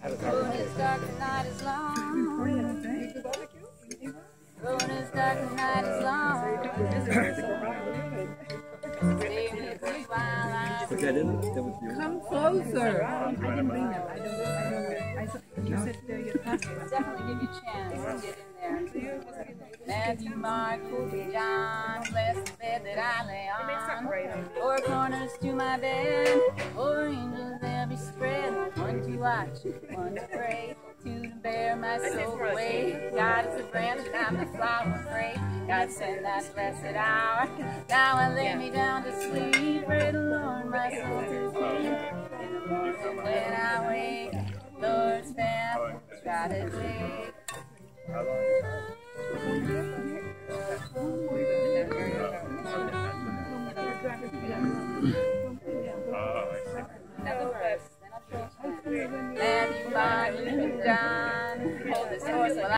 Road is dark, the night is long. Road is dark, the night is long. Stay with me while I Come closer. I didn't bring them. You said definitely give you a chance to get in there. Matthew, Mark, Luke, John, bless the bed that I lay on. Four corners to my bed, four angels they'll be spread. One to watch, one to pray, two to bear my soul away. God is the branch and I'm the flower free. God send that blessed hour. Now I lay me down to sleep. Pray the Lord my soul to sleep. In the morning when I wake, Lord's path try to take. Another verse, then I'll show you. Matthew, Mark, Luke, John, hold this horse while